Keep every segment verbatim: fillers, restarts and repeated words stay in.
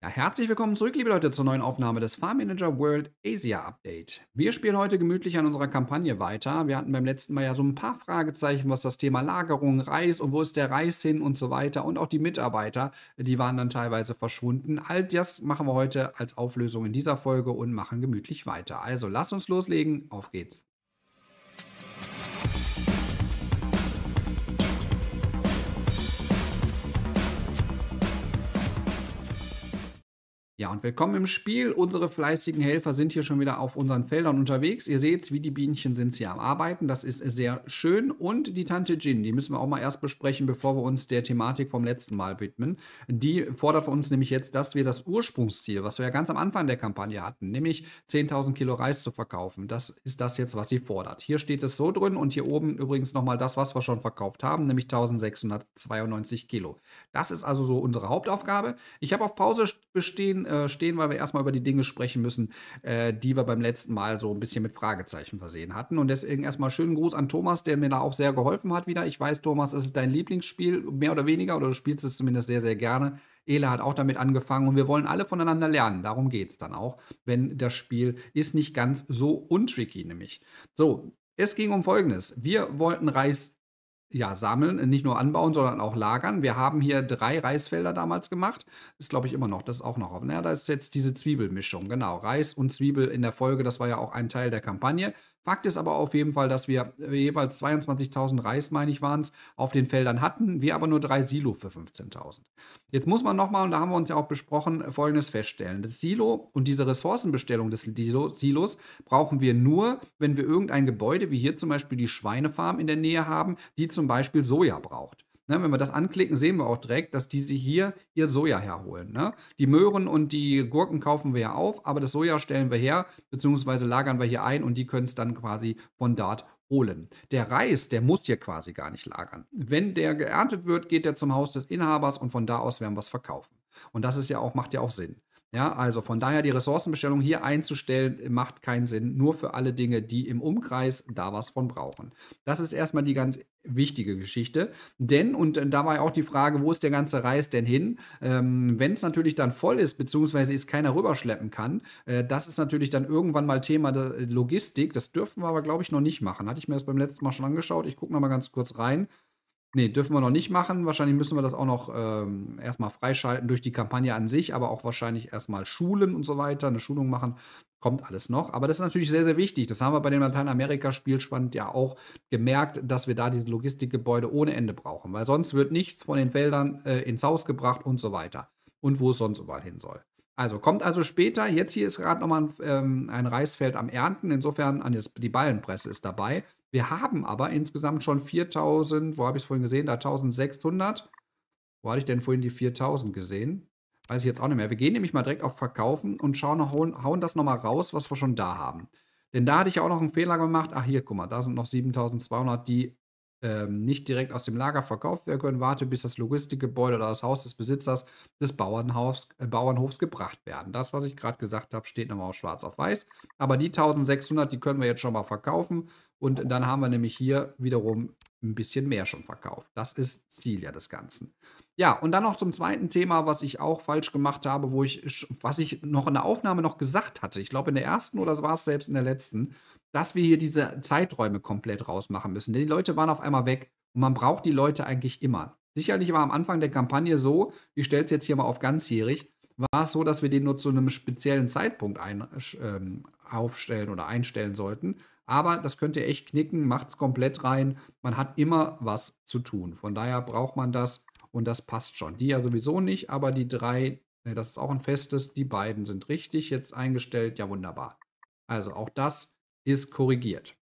Ja, herzlich willkommen zurück, liebe Leute, zur neuen Aufnahme des Farm Manager World Asia Update. Wir spielen heute gemütlich an unserer Kampagne weiter. Wir hatten beim letzten Mal ja so ein paar Fragezeichen, was das Thema Lagerung, Reis und wo ist der Reis hin und so weiter. Und auch die Mitarbeiter, die waren dann teilweise verschwunden. All das machen wir heute als Auflösung in dieser Folge und machen gemütlich weiter. Also lasst uns loslegen. Auf geht's. Ja, und willkommen im Spiel. Unsere fleißigen Helfer sind hier schon wieder auf unseren Feldern unterwegs. Ihr seht, wie die Bienchen sind hier am Arbeiten. Das ist sehr schön. Und die Tante Jin, die müssen wir auch mal erst besprechen, bevor wir uns der Thematik vom letzten Mal widmen. Die fordert von uns nämlich jetzt, dass wir das Ursprungsziel, was wir ja ganz am Anfang der Kampagne hatten, nämlich zehntausend Kilo Reis zu verkaufen, das ist das jetzt, was sie fordert. Hier steht es so drin und hier oben übrigens nochmal das, was wir schon verkauft haben, nämlich eintausendsechshundertzweiundneunzig Kilo. Das ist also so unsere Hauptaufgabe. Ich habe auf Pause bestehen äh, stehen, weil wir erstmal über die Dinge sprechen müssen, äh, die wir beim letzten Mal so ein bisschen mit Fragezeichen versehen hatten. Und deswegen erstmal schönen Gruß an Thomas, der mir da auch sehr geholfen hat wieder. Ich weiß, Thomas, es ist dein Lieblingsspiel, mehr oder weniger, oder du spielst es zumindest sehr, sehr gerne. Ele hat auch damit angefangen und wir wollen alle voneinander lernen. Darum geht es dann auch, wenn das Spiel ist nicht ganz so untricky, nämlich. So, es ging um Folgendes. Wir wollten Reis ja, sammeln, nicht nur anbauen, sondern auch lagern. Wir haben hier drei Reisfelder damals gemacht. Ist, glaube ich, immer noch, das ist auch noch offen. Ja, da ist jetzt diese Zwiebelmischung, genau. Reis und Zwiebel in der Folge, das war ja auch ein Teil der Kampagne. Fakt ist aber auf jeden Fall, dass wir jeweils zweiundzwanzigtausend Reis, meine ich, waren es, auf den Feldern hatten, wir aber nur drei Silo für fünfzehntausend. Jetzt muss man nochmal, und da haben wir uns ja auch besprochen, Folgendes feststellen. Das Silo und diese Ressourcenbestellung des Silos brauchen wir nur, wenn wir irgendein Gebäude, wie hier zum Beispiel die Schweinefarm in der Nähe haben, die zum Beispiel Soja braucht. Ne, wenn wir das anklicken, sehen wir auch direkt, dass diese hier ihr Soja herholen. Ne? Die Möhren und die Gurken kaufen wir ja auf, aber das Soja stellen wir her, beziehungsweise lagern wir hier ein und die können es dann quasi von dort holen. Der Reis, der muss hier quasi gar nicht lagern. Wenn der geerntet wird, geht der zum Haus des Inhabers und von da aus werden wir es verkaufen. Und das ist ja auch, macht ja auch Sinn. Ja, also von daher die Ressourcenbestellung hier einzustellen, macht keinen Sinn. Nur für alle Dinge, die im Umkreis da was von brauchen. Das ist erstmal die ganz wichtige Geschichte. Denn, und da war ja auch die Frage, wo ist der ganze Reis denn hin? Ähm, Wenn es natürlich dann voll ist, beziehungsweise es keiner rüberschleppen kann, äh, das ist natürlich dann irgendwann mal Thema der Logistik. Das dürfen wir aber, glaube ich, noch nicht machen. Hatte ich mir das beim letzten Mal schon angeschaut. Ich gucke noch mal ganz kurz rein. Ne, dürfen wir noch nicht machen. Wahrscheinlich müssen wir das auch noch ähm, erst freischalten durch die Kampagne an sich, aber auch wahrscheinlich erstmal schulen und so weiter. Eine Schulung machen, kommt alles noch. Aber das ist natürlich sehr, sehr wichtig. Das haben wir bei dem Lateinamerika-Spielspann ja auch gemerkt, dass wir da diese Logistikgebäude ohne Ende brauchen, weil sonst wird nichts von den Feldern äh, ins Haus gebracht und so weiter. Und wo es sonst überall hin soll. Also kommt also später. Jetzt hier ist gerade nochmal ein, ähm, ein Reisfeld am Ernten. Insofern, an das, die Ballenpresse ist dabei. Wir haben aber insgesamt schon viertausend, wo habe ich es vorhin gesehen? Da eintausendsechshundert. Wo hatte ich denn vorhin die viertausend gesehen? Weiß ich jetzt auch nicht mehr. Wir gehen nämlich mal direkt auf Verkaufen und schauen, hauen, hauen das nochmal raus, was wir schon da haben. Denn da hatte ich ja auch noch einen Fehler gemacht. Ach, hier, guck mal, da sind noch siebentausendzweihundert, die ähm, nicht direkt aus dem Lager verkauft werden können. Warte, bis das Logistikgebäude oder das Haus des Besitzers des Bauernhofs, äh, Bauernhofs gebracht werden. Das, was ich gerade gesagt habe, steht nochmal auf schwarz auf weiß. Aber die eintausendsechshundert, die können wir jetzt schon mal verkaufen. Und dann haben wir nämlich hier wiederum ein bisschen mehr schon verkauft. Das ist Ziel ja des Ganzen. Ja, und dann noch zum zweiten Thema, was ich auch falsch gemacht habe, wo ich, was ich noch in der Aufnahme noch gesagt hatte. Ich glaube, in der ersten oder war es selbst in der letzten, dass wir hier diese Zeiträume komplett rausmachen müssen. Denn die Leute waren auf einmal weg und man braucht die Leute eigentlich immer. Sicherlich war am Anfang der Kampagne so, ich stelle es jetzt hier mal auf ganzjährig, war es so, dass wir den nur zu einem speziellen Zeitpunkt ein, ähm, aufstellen oder einstellen sollten. Aber das könnt ihr echt knicken, macht es komplett rein. Man hat immer was zu tun. Von daher braucht man das und das passt schon. Die ja sowieso nicht, aber die drei, ne, das ist auch ein festes, die beiden sind richtig jetzt eingestellt. Ja, wunderbar. Also auch das ist korrigiert.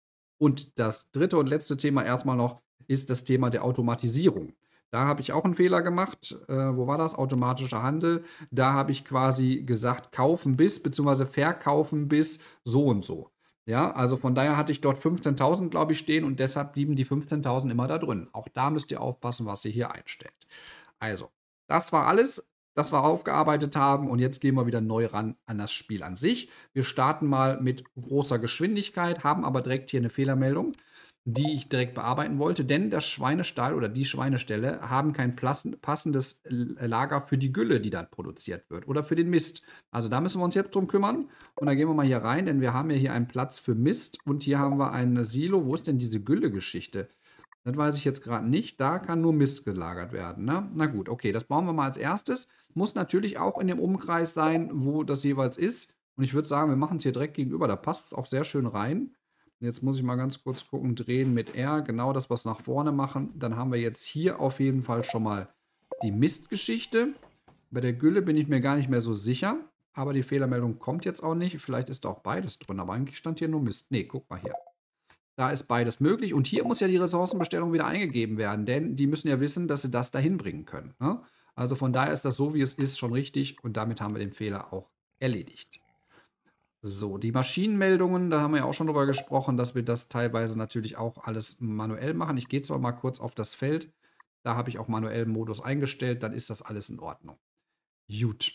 Und das dritte und letzte Thema erstmal noch ist das Thema der Automatisierung. Da habe ich auch einen Fehler gemacht. Äh, wo war das? Automatischer Handel. Da habe ich quasi gesagt, kaufen bis, beziehungsweise verkaufen bis so und so. Ja, also von daher hatte ich dort fünfzehntausend, glaube ich, stehen und deshalb blieben die fünfzehntausend immer da drin. Auch da müsst ihr aufpassen, was ihr hier einstellt. Also, das war alles, das wir aufgearbeitet haben und jetzt gehen wir wieder neu ran an das Spiel an sich. Wir starten mal mit großer Geschwindigkeit, haben aber direkt hier eine Fehlermeldung. die ich direkt bearbeiten wollte, denn der Schweinestall oder die Schweineställe haben kein plassen passendes L Lager für die Gülle, die dann produziert wird oder für den Mist. Also, da müssen wir uns jetzt drum kümmern und dann gehen wir mal hier rein, denn wir haben ja hier einen Platz für Mist und hier haben wir ein Silo. Wo ist denn diese Gülle-Geschichte? Das weiß ich jetzt gerade nicht. Da kann nur Mist gelagert werden, ne? Na gut, okay, das bauen wir mal als Erstes. Muss natürlich auch in dem Umkreis sein, wo das jeweils ist. Und ich würde sagen, wir machen es hier direkt gegenüber. Da passt es auch sehr schön rein. Jetzt muss ich mal ganz kurz gucken, drehen mit R, genau das, was nach vorne machen. Dann haben wir jetzt hier auf jeden Fall schon mal die Mistgeschichte. Bei der Gülle bin ich mir gar nicht mehr so sicher, aber die Fehlermeldung kommt jetzt auch nicht. Vielleicht ist da auch beides drin, aber eigentlich stand hier nur Mist. Nee, guck mal hier. Da ist beides möglich und hier muss ja die Ressourcenbestellung wieder eingegeben werden, denn die müssen ja wissen, dass sie das dahin bringen können, ne? Also von daher ist das so, wie es ist, schon richtig und damit haben wir den Fehler auch erledigt. So, die Maschinenmeldungen, da haben wir ja auch schon drüber gesprochen, dass wir das teilweise natürlich auch alles manuell machen. Ich gehe zwar mal kurz auf das Feld, da habe ich auch manuellen Modus eingestellt, dann ist das alles in Ordnung. Gut.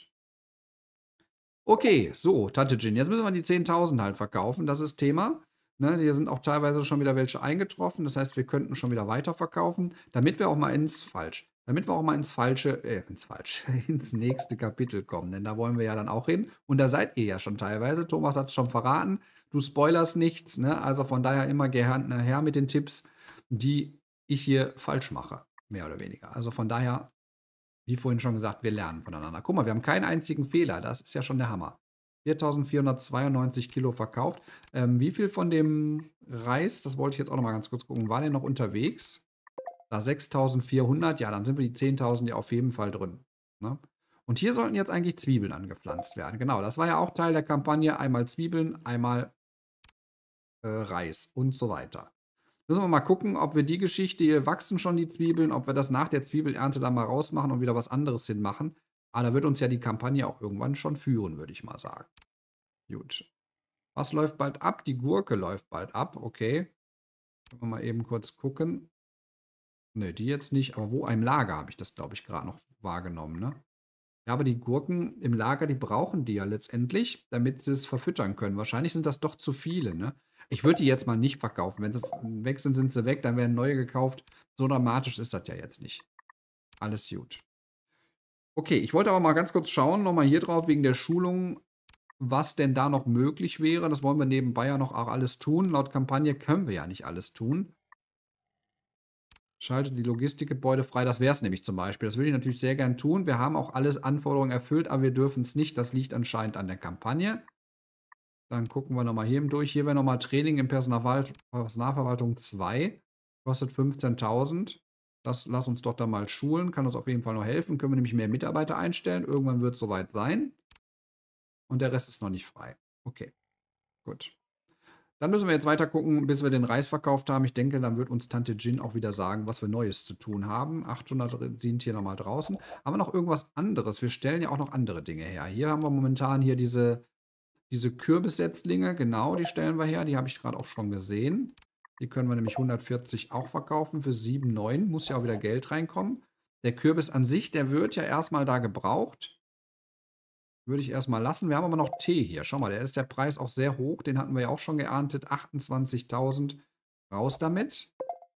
Okay, so, Tante Gin, jetzt müssen wir die zehntausend halt verkaufen, das ist Thema. Ne, hier sind auch teilweise schon wieder welche eingetroffen, das heißt, wir könnten schon wieder weiterverkaufen, damit wir auch mal ins falsch, damit wir auch mal ins falsche, äh, ins falsche, ins nächste Kapitel kommen, denn da wollen wir ja dann auch hin. Und da seid ihr ja schon teilweise. Thomas hat es schon verraten, du spoilerst nichts, ne? Also von daher immer gerne her mit den Tipps, die ich hier falsch mache, mehr oder weniger. Also von daher wie vorhin schon gesagt, wir lernen voneinander. Guck mal, wir haben keinen einzigen Fehler. Das ist ja schon der Hammer. viertausendvierhundertzweiundneunzig Kilo verkauft. Ähm, wie viel von dem Reis, das wollte ich jetzt auch noch mal ganz kurz gucken, war denn noch unterwegs? Da sechstausendvierhundert, ja, dann sind wir die zehntausend ja auf jeden Fall drin. Ne? Und hier sollten jetzt eigentlich Zwiebeln angepflanzt werden. Genau, das war ja auch Teil der Kampagne. Einmal Zwiebeln, einmal äh, Reis und so weiter. Müssen wir mal gucken, ob wir die Geschichte hier wachsen schon die Zwiebeln, ob wir das nach der Zwiebelernte dann mal rausmachen und wieder was anderes hinmachen. Aber da wird uns ja die Kampagne auch irgendwann schon führen, würde ich mal sagen. Gut. Was läuft bald ab? Die Gurke läuft bald ab, okay. Können wir mal eben kurz gucken. Ne, die jetzt nicht, aber wo? Im Lager habe ich das, glaube ich, gerade noch wahrgenommen, ne? Ja, aber die Gurken im Lager, die brauchen die ja letztendlich, damit sie es verfüttern können. Wahrscheinlich sind das doch zu viele, ne? Ich würde die jetzt mal nicht verkaufen. Wenn sie weg sind, sind sie weg, dann werden neue gekauft. So dramatisch ist das ja jetzt nicht. Alles gut. Okay, ich wollte aber mal ganz kurz schauen, nochmal hier drauf, wegen der Schulung, was denn da noch möglich wäre. Das wollen wir nebenbei ja noch auch alles tun. Laut Kampagne können wir ja nicht alles tun. Schaltet die Logistikgebäude frei. Das wäre es nämlich zum Beispiel. Das würde ich natürlich sehr gern tun. Wir haben auch alles Anforderungen erfüllt, aber wir dürfen es nicht. Das liegt anscheinend an der Kampagne. Dann gucken wir nochmal hier durch. Hier wäre nochmal Training in Personalverwalt- Personalverwaltung zwei. Kostet fünfzehntausend. Das lass uns doch da mal schulen. Kann uns auf jeden Fall noch helfen. Können wir nämlich mehr Mitarbeiter einstellen. Irgendwann wird es soweit sein. Und der Rest ist noch nicht frei. Okay, gut. Dann müssen wir jetzt weiter gucken, bis wir den Reis verkauft haben. Ich denke, dann wird uns Tante Gin auch wieder sagen, was wir Neues zu tun haben. achthundert sind hier nochmal draußen. Aber noch irgendwas anderes. Wir stellen ja auch noch andere Dinge her. Hier haben wir momentan hier diese, diese Kürbissetzlinge. Genau, die stellen wir her. Die habe ich gerade auch schon gesehen. Die können wir nämlich hundertvierzig auch verkaufen für sieben Komma neun. Muss ja auch wieder Geld reinkommen. Der Kürbis an sich, der wird ja erstmal da gebraucht. Würde ich erstmal lassen. Wir haben aber noch Tee hier. Schau mal, der ist der Preis auch sehr hoch. Den hatten wir ja auch schon geerntet. achtundzwanzigtausend. Raus damit.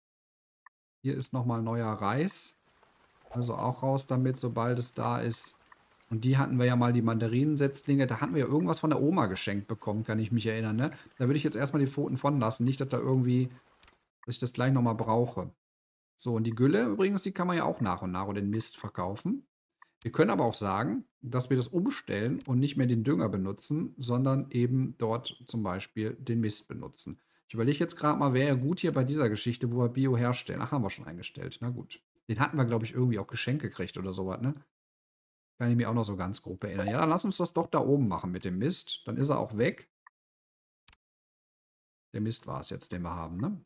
Hier ist nochmal neuer Reis. Also auch raus damit, sobald es da ist. Und die hatten wir ja mal, die Mandarinensetzlinge. Da hatten wir ja irgendwas von der Oma geschenkt bekommen, kann ich mich erinnern. Ne? Da würde ich jetzt erstmal die Pfoten von lassen. Nicht, dass da irgendwie, dass ich das gleich nochmal brauche. So, und die Gülle übrigens, die kann man ja auch nach und nach oder den Mist verkaufen. Wir können aber auch sagen, dass wir das umstellen und nicht mehr den Dünger benutzen, sondern eben dort zum Beispiel den Mist benutzen. Ich überlege jetzt gerade mal, wäre ja gut hier bei dieser Geschichte, wo wir Bio herstellen. Ach, haben wir schon eingestellt. Na gut. Den hatten wir, glaube ich, irgendwie auch geschenkt gekriegt oder sowas, ne? Kann ich mich auch noch so ganz grob erinnern. Ja, dann lass uns das doch da oben machen mit dem Mist. Dann ist er auch weg. Der Mist war es jetzt, den wir haben, ne?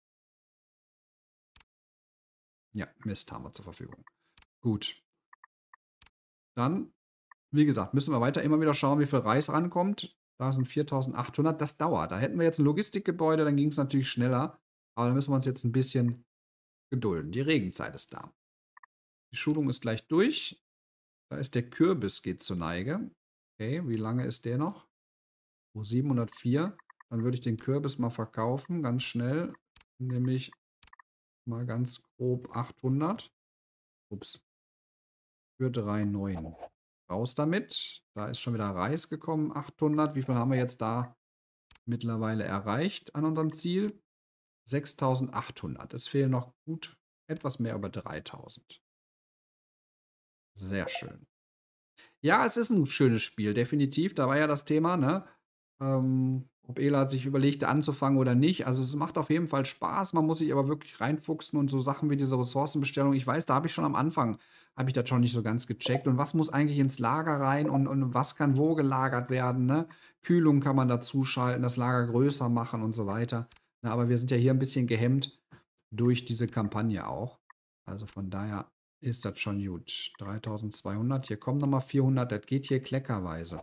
Ja, Mist haben wir zur Verfügung. Gut. Dann, wie gesagt, müssen wir weiter immer wieder schauen, wie viel Reis rankommt. Da sind viertausendachthundert. Das dauert. Da hätten wir jetzt ein Logistikgebäude, dann ging es natürlich schneller. Aber da müssen wir uns jetzt ein bisschen gedulden. Die Regenzeit ist da. Die Schulung ist gleich durch. Da ist der Kürbis, geht zur Neige. Okay, wie lange ist der noch? Oh, siebenhundertvier. Dann würde ich den Kürbis mal verkaufen, ganz schnell. Nämlich mal ganz grob achthundert. Ups. Für drei Komma neun. Raus damit. Da ist schon wieder Reis gekommen. achthundert. Wie viel haben wir jetzt da mittlerweile erreicht an unserem Ziel? sechstausendachthundert. Es fehlen noch gut etwas mehr über dreitausend. Sehr schön. Ja, es ist ein schönes Spiel, definitiv. Da war ja das Thema, ne? Ähm, ob Ela sich überlegte, anzufangen oder nicht. Also, es macht auf jeden Fall Spaß. Man muss sich aber wirklich reinfuchsen und so Sachen wie diese Ressourcenbestellung. Ich weiß, da habe ich schon am Anfang habe ich das schon nicht so ganz gecheckt. Und was muss eigentlich ins Lager rein und und was kann wo gelagert werden, ne? Kühlung kann man dazuschalten, das Lager größer machen und so weiter. Na, aber wir sind ja hier ein bisschen gehemmt durch diese Kampagne auch. Also, von daher ist das schon gut. dreitausendzweihundert. Hier kommen noch mal vierhundert. Das geht hier kleckerweise.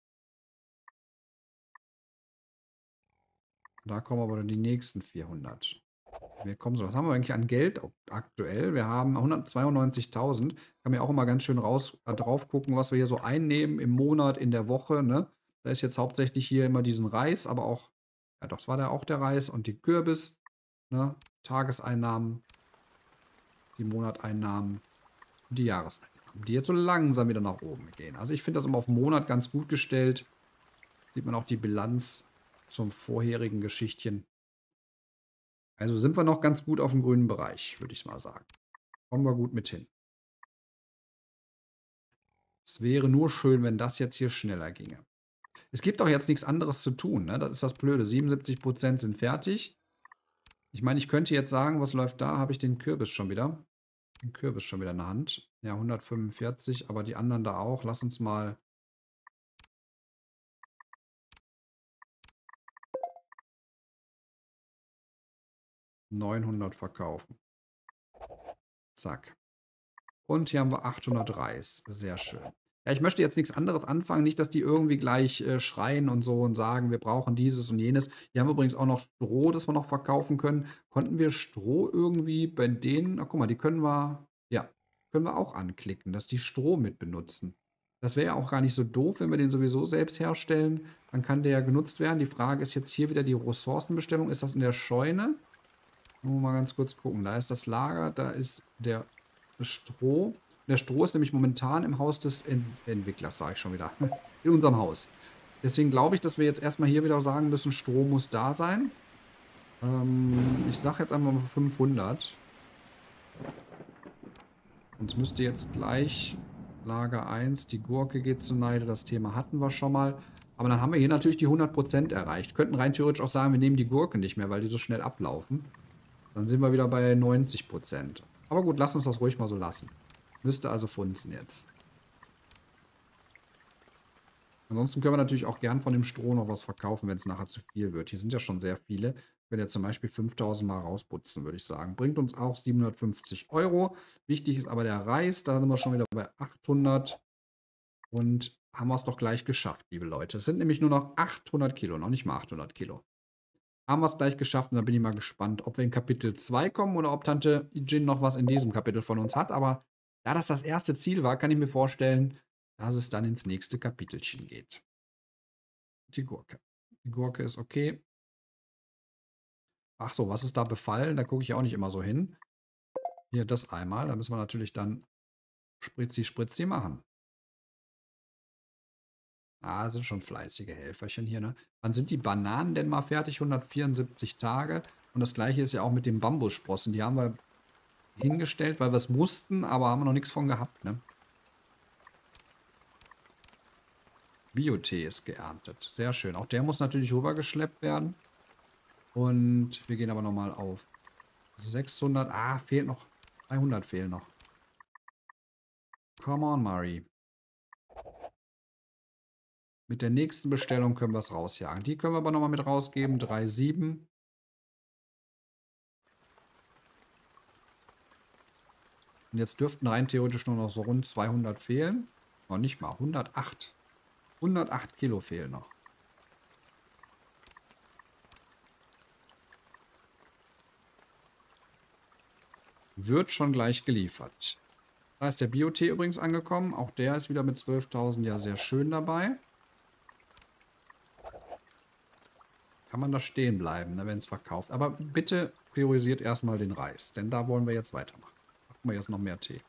Da kommen aber dann die nächsten vierhundert. Wir kommen so. Was haben wir eigentlich an Geld aktuell? Wir haben hundertzweiundneunzigtausend. Kann man ja auch immer ganz schön raus, äh, drauf gucken, was wir hier so einnehmen im Monat, in der Woche. Ne? Da ist jetzt hauptsächlich hier immer diesen Reis, aber auch, ja doch, das war da auch der Reis und die Kürbis. Ne? Tageseinnahmen, die Monateinnahmen, die Jahreseinnahmen, die jetzt so langsam wieder nach oben gehen. Also ich finde das immer auf den Monat ganz gut gestellt. Sieht man auch die Bilanz zum vorherigen Geschichtchen. Also sind wir noch ganz gut auf dem grünen Bereich, würde ich mal sagen. Kommen wir gut mit hin. Es wäre nur schön, wenn das jetzt hier schneller ginge. Es gibt doch jetzt nichts anderes zu tun, ne? Das ist das Blöde. siebenundsiebzig Prozent sind fertig. Ich meine, ich könnte jetzt sagen, was läuft da? Habe ich den Kürbis schon wieder? Den Kürbis schon wieder in der Hand. Ja, hundertfünfundvierzig, aber die anderen da auch. Lass uns mal neunhundert verkaufen. Zack. Und hier haben wir achthundert Reis. Sehr schön. Ja, ich möchte jetzt nichts anderes anfangen. Nicht, dass die irgendwie gleich äh, schreien und so und sagen, wir brauchen dieses und jenes. Hier haben wir übrigens auch noch Stroh, das wir noch verkaufen können. Konnten wir Stroh irgendwie bei denen, ach guck mal, die können wir, ja, können wir auch anklicken, dass die Stroh mit benutzen. Das wäre ja auch gar nicht so doof, wenn wir den sowieso selbst herstellen. Dann kann der ja genutzt werden. Die Frage ist jetzt hier wieder die Ressourcenbestellung. Ist das in der Scheune? Mal ganz kurz gucken. Da ist das Lager, da ist der Stroh. Der Stroh ist nämlich momentan im Haus des Ent Entwicklers, sage ich schon wieder. In unserem Haus. Deswegen glaube ich, dass wir jetzt erstmal hier wieder sagen müssen, Stroh muss da sein. Ähm, ich sage jetzt einmal mal fünfhundert. Und es müsste jetzt gleich Lager eins, die Gurke geht zu Neide, das Thema hatten wir schon mal. Aber dann haben wir hier natürlich die hundert Prozent erreicht. Könnten rein theoretisch auch sagen, wir nehmen die Gurke nicht mehr, weil die so schnell ablaufen. Dann sind wir wieder bei neunzig Prozent. Aber gut, lass uns das ruhig mal so lassen. Müsste also funzen jetzt. Ansonsten können wir natürlich auch gern von dem Stroh noch was verkaufen, wenn es nachher zu viel wird. Hier sind ja schon sehr viele. Ich werde jetzt zum Beispiel fünftausend mal rausputzen, würde ich sagen. Bringt uns auch siebenhundertfünfzig Euro. Wichtig ist aber der Reis. Da sind wir schon wieder bei achthundert. Und haben wir es doch gleich geschafft, liebe Leute. Es sind nämlich nur noch achthundert Kilo, noch nicht mal achthundert Kilo. Haben wir es gleich geschafft und da bin ich mal gespannt, ob wir in Kapitel zwei kommen oder ob Tante Jin noch was in diesem Kapitel von uns hat. Aber da das das erste Ziel war, kann ich mir vorstellen, dass es dann ins nächste Kapitelchen geht. Die Gurke. Die Gurke ist okay. Ach so, was ist da befallen? Da gucke ich auch nicht immer so hin. Hier, das einmal. Da müssen wir natürlich dann spritzi spritzi machen. Ah, sind schon fleißige Helferchen hier, ne? Wann sind die Bananen denn mal fertig? hundertvierundsiebzig Tage. Und das gleiche ist ja auch mit den Bambussprossen. Die haben wir hingestellt, weil wir es mussten, aber haben wir noch nichts von gehabt, ne? Biotee ist geerntet. Sehr schön. Auch der muss natürlich rübergeschleppt werden. Und wir gehen aber nochmal auf sechshundert. Ah, fehlt noch. dreihundert fehlen noch. Come on, Mari. Mit der nächsten Bestellung können wir es rausjagen. Die können wir aber nochmal mit rausgeben. drei Komma sieben. Und jetzt dürften rein theoretisch nur noch so rund zweihundert fehlen. Noch nicht mal. hundertacht. hundertacht Kilo fehlen noch. Wird schon gleich geliefert. Da ist der Biotee übrigens angekommen. Auch der ist wieder mit zwölftausend ja sehr schön dabei. kann man da stehen bleiben, ne, wenn es verkauft. Aber bitte priorisiert erstmal den Reis, denn da wollen wir jetzt weitermachen. Machen wir jetzt noch mehr Tee.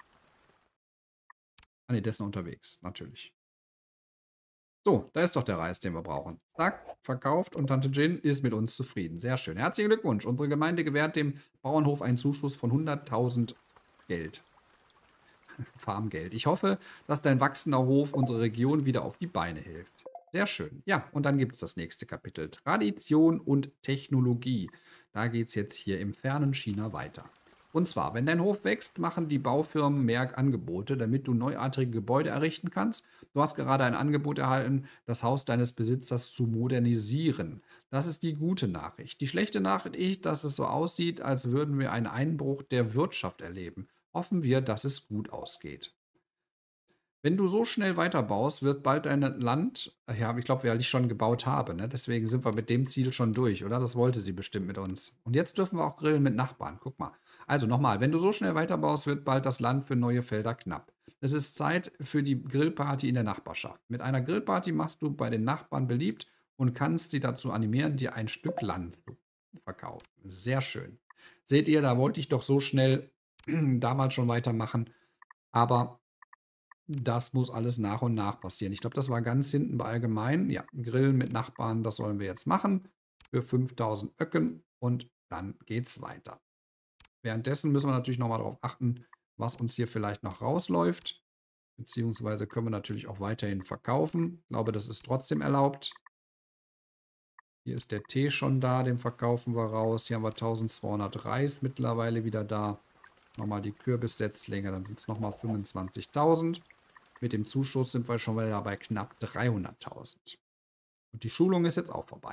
Ah ne, der ist noch unterwegs, natürlich. So, da ist doch der Reis, den wir brauchen. Zack, verkauft und Tante Jin ist mit uns zufrieden. Sehr schön. Herzlichen Glückwunsch. Unsere Gemeinde gewährt dem Bauernhof einen Zuschuss von hunderttausend Geld. Farmgeld. Ich hoffe, dass dein wachsender Hof unsere Region wieder auf die Beine hilft. Sehr schön. Ja, und dann gibt es das nächste Kapitel. Tradition und Technologie. Da geht es jetzt hier im fernen China weiter. Und zwar, wenn dein Hof wächst, machen die Baufirmen mehr Angebote, damit du neuartige Gebäude errichten kannst. Du hast gerade ein Angebot erhalten, das Haus deines Besitzers zu modernisieren. Das ist die gute Nachricht. Die schlechte Nachricht ist, dass es so aussieht, als würden wir einen Einbruch der Wirtschaft erleben. Hoffen wir, dass es gut ausgeht. Wenn du so schnell weiterbaust, wird bald dein Land, ja, ich glaube, weil ich schon gebaut habe, ne? Deswegen sind wir mit dem Ziel schon durch, oder? Das wollte sie bestimmt mit uns. Und jetzt dürfen wir auch grillen mit Nachbarn. Guck mal. Also nochmal, wenn du so schnell weiterbaust, wird bald das Land für neue Felder knapp. Es ist Zeit für die Grillparty in der Nachbarschaft. Mit einer Grillparty machst du bei den Nachbarn beliebt und kannst sie dazu animieren, dir ein Stück Land zu verkaufen. Sehr schön. Seht ihr, da wollte ich doch so schnell damals schon weitermachen, aber das muss alles nach und nach passieren. Ich glaube, das war ganz hinten bei allgemein. Ja, Grillen mit Nachbarn, das sollen wir jetzt machen für fünftausend Öcken und dann geht's weiter. Währenddessen müssen wir natürlich nochmal darauf achten, was uns hier vielleicht noch rausläuft. Beziehungsweise können wir natürlich auch weiterhin verkaufen. Ich glaube, das ist trotzdem erlaubt. Hier ist der Tee schon da, den verkaufen wir raus. Hier haben wir eintausendzweihundert Reis mittlerweile wieder da. Nochmal die Kürbissetzlinge, dann sind es nochmal fünfundzwanzigtausend. Mit dem Zuschuss sind wir schon wieder bei knapp dreihunderttausend. Und die Schulung ist jetzt auch vorbei.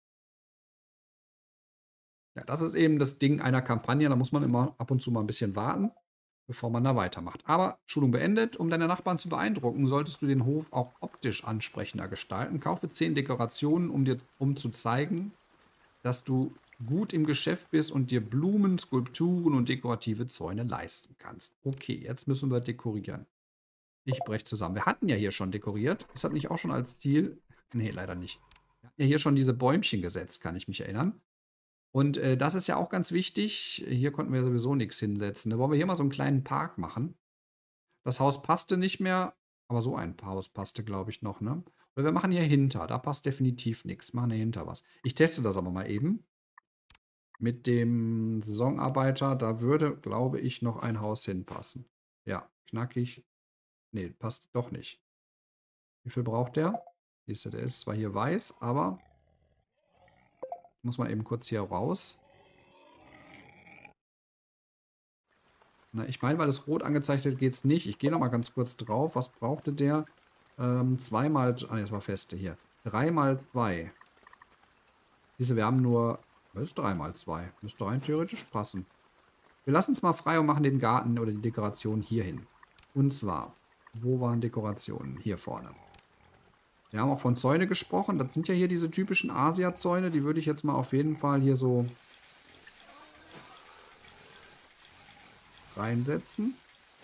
Ja, das ist eben das Ding einer Kampagne. Da muss man immer ab und zu mal ein bisschen warten, bevor man da weitermacht. Aber Schulung beendet. Um deine Nachbarn zu beeindrucken, solltest du den Hof auch optisch ansprechender gestalten. Kaufe zehn Dekorationen, um dir um zu zeigen, dass du gut im Geschäft bist und dir Blumen, Skulpturen und dekorative Zäune leisten kannst. Okay, jetzt müssen wir dekorieren. Ich breche zusammen. Wir hatten ja hier schon dekoriert. Ist das nicht auch schon als Ziel? Nee, leider nicht. Wir hatten ja hier schon diese Bäumchen gesetzt, kann ich mich erinnern. Und äh, das ist ja auch ganz wichtig. Hier konnten wir sowieso nichts hinsetzen. Da wollen wir hier mal so einen kleinen Park machen. Das Haus passte nicht mehr, aber so ein Haus passte, glaube ich, noch, ne? Oder wir machen hier hinter. Da passt definitiv nichts. Machen hier hinter was. Ich teste das aber mal eben. Mit dem Saisonarbeiter, da würde, glaube ich, noch ein Haus hinpassen. Ja, knackig. Nee, passt doch nicht. Wie viel braucht der? Siehst du, der ist zwar hier weiß, aber ich muss mal eben kurz hier raus. Na, ich meine, weil es rot angezeigt wird, geht es nicht. Ich gehe noch mal ganz kurz drauf. Was brauchte der? Ähm, zweimal, ah, ne, das war feste hier. Dreimal zwei. Diese, wir haben nur, das ist dreimal zwei. Müsste rein theoretisch passen. Wir lassen es mal frei und machen den Garten oder die Dekoration hier hin. Und zwar, wo waren Dekorationen? Hier vorne. Wir haben auch von Zäune gesprochen. Das sind ja hier diese typischen Asia-Zäune. Die würde ich jetzt mal auf jeden Fall hier so reinsetzen.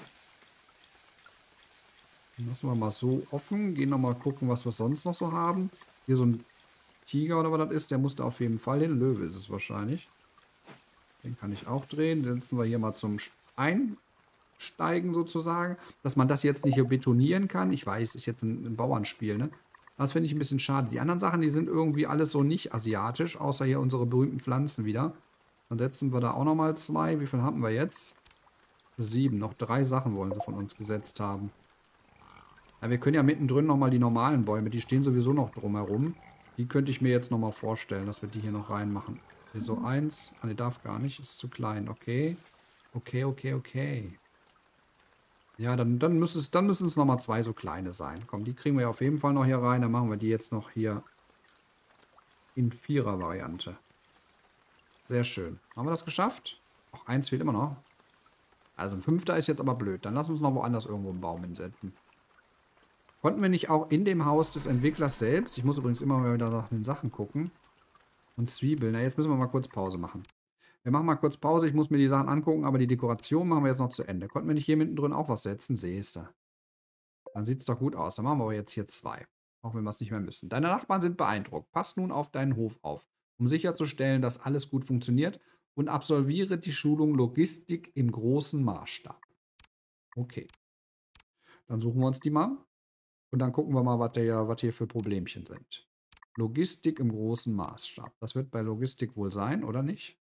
Den lassen wir mal so offen. Gehen nochmal gucken, was wir sonst noch so haben. Hier so ein Tiger oder was das ist. Der musste auf jeden Fall hin. Löwe ist es wahrscheinlich. Den kann ich auch drehen. Den setzen wir hier mal zum Einsteigen sozusagen. Dass man das jetzt nicht hier betonieren kann. Ich weiß, ist jetzt ein, ein Bauernspiel, ne? Das finde ich ein bisschen schade. Die anderen Sachen, die sind irgendwie alles so nicht asiatisch, außer hier unsere berühmten Pflanzen wieder. Dann setzen wir da auch nochmal zwei. Wie viel haben wir jetzt? Sieben. Noch drei Sachen wollen sie von uns gesetzt haben. Ja, wir können ja mittendrin nochmal die normalen Bäume, die stehen sowieso noch drumherum. Die könnte ich mir jetzt nochmal vorstellen, dass wir die hier noch reinmachen. Hier so eins. Ah, ne, darf gar nicht. Ist zu klein. Okay. Okay, okay, okay. Ja, dann, dann müssen es, dann müssen es nochmal zwei so kleine sein. Komm, die kriegen wir ja auf jeden Fall noch hier rein. Dann machen wir die jetzt noch hier in Vierer-Variante. Sehr schön. Haben wir das geschafft? Auch eins fehlt immer noch. Also ein Fünfter ist jetzt aber blöd. Dann lass uns noch woanders irgendwo einen Baum hinsetzen. Konnten wir nicht auch in dem Haus des Entwicklers selbst? Ich muss übrigens immer mal wieder nach den Sachen gucken. Und Zwiebeln. Na, jetzt müssen wir mal kurz Pause machen. Wir machen mal kurz Pause. Ich muss mir die Sachen angucken, aber die Dekoration machen wir jetzt noch zu Ende. Konnten wir nicht hier mittendrin auch was setzen? Siehst du. Dann sieht es doch gut aus. Dann machen wir aber jetzt hier zwei. Auch wenn wir es nicht mehr müssen. Deine Nachbarn sind beeindruckt. Pass nun auf deinen Hof auf um sicherzustellen, dass alles gut funktioniert und absolviere die Schulung Logistik im großen Maßstab. Okay, dann suchen wir uns die mal und dann gucken wir mal, was der, was hier für Problemchen sind. Logistik im großen Maßstab. Das wird bei Logistik wohl sein, oder nicht?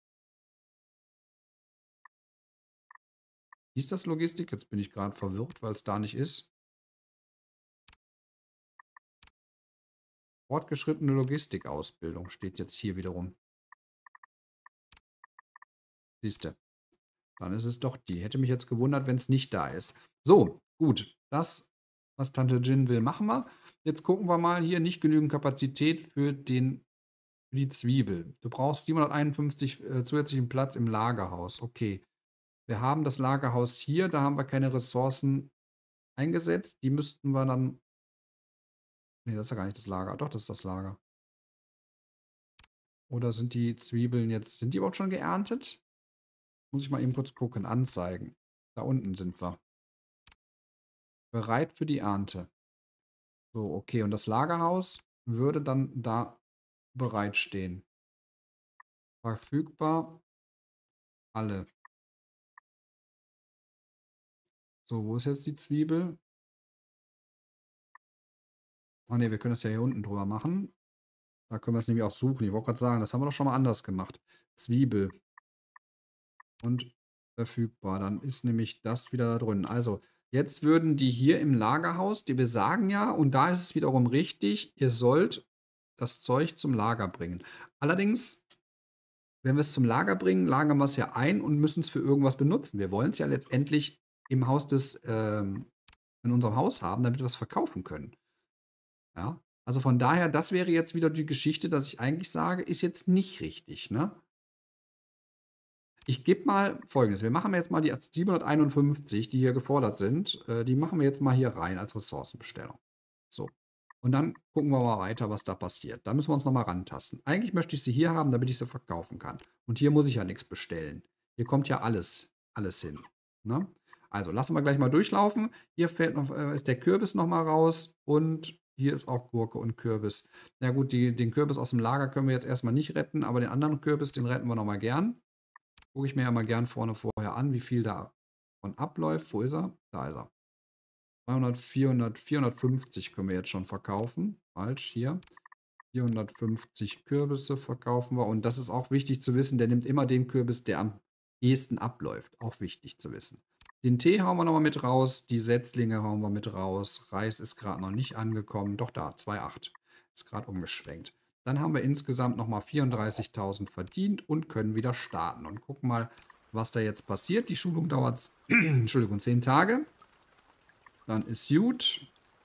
Hieß das Logistik? Jetzt bin ich gerade verwirrt, weil es da nicht ist. Fortgeschrittene Logistikausbildung steht jetzt hier wiederum. Siehst du. Dann ist es doch die. Hätte mich jetzt gewundert, wenn es nicht da ist. So, gut. Das, was Tante Jin will, machen wir. Jetzt gucken wir mal hier. Nicht genügend Kapazität für, den, für die Zwiebel. Du brauchst siebenhunderteinundfünfzig äh, zusätzlichen Platz im Lagerhaus. Okay. Wir haben das Lagerhaus hier. Da haben wir keine Ressourcen eingesetzt. Die müssten wir dann... Nee, das ist ja gar nicht das Lager. Doch, das ist das Lager. Oder sind die Zwiebeln jetzt... Sind die überhaupt schon geerntet? Muss ich mal eben kurz gucken. Anzeigen. Da unten sind wir. Bereit für die Ernte. So, okay. Und das Lagerhaus würde dann da bereitstehen. Verfügbar. Alle. So, wo ist jetzt die Zwiebel? Ah ne, wir können das ja hier unten drüber machen. Da können wir es nämlich auch suchen. Ich wollte gerade sagen, das haben wir doch schon mal anders gemacht. Zwiebel. Und verfügbar. Dann ist nämlich das wieder da drin. Also, jetzt würden die hier im Lagerhaus, die besagen ja, und da ist es wiederum richtig, ihr sollt das Zeug zum Lager bringen. Allerdings, wenn wir es zum Lager bringen, lagern wir es ja ein und müssen es für irgendwas benutzen. Wir wollen es ja letztendlich im Haus des, ähm, in unserem Haus haben, damit wir es verkaufen können. Ja, also von daher, das wäre jetzt wieder die Geschichte, dass ich eigentlich sage, ist jetzt nicht richtig, ne? Ich gebe mal Folgendes. Wir machen jetzt mal die siebenhunderteinundfünfzig, die hier gefordert sind. Äh, die machen wir jetzt mal hier rein als Ressourcenbestellung. So. Und dann gucken wir mal weiter, was da passiert. Da müssen wir uns nochmal rantasten. Eigentlich möchte ich sie hier haben, damit ich sie verkaufen kann. Und hier muss ich ja nichts bestellen. Hier kommt ja alles, alles hin. Ne? Also lassen wir gleich mal durchlaufen. Hier fällt noch, äh, ist der Kürbis nochmal raus. Und hier ist auch Gurke und Kürbis. Na gut, die, den Kürbis aus dem Lager können wir jetzt erstmal nicht retten. Aber den anderen Kürbis, den retten wir nochmal gern. Gucke ich mir ja mal gern vorne vorher an, wie viel da von abläuft. Wo ist er? Da ist er. zweihundert, vierhundert, vierhundertfünfzig können wir jetzt schon verkaufen. Falsch, hier. vierhundertfünfzig Kürbisse verkaufen wir. Und das ist auch wichtig zu wissen, der nimmt immer den Kürbis, der am ehesten abläuft. Auch wichtig zu wissen. Den Tee hauen wir nochmal mit raus. Die Setzlinge hauen wir mit raus. Reis ist gerade noch nicht angekommen. Doch da, zwei Komma acht. Ist gerade umgeschwenkt. Dann haben wir insgesamt nochmal vierunddreißigtausend verdient und können wieder starten. Und gucken mal, was da jetzt passiert. Die Schulung dauert, Entschuldigung, zehn Tage. Dann ist gut.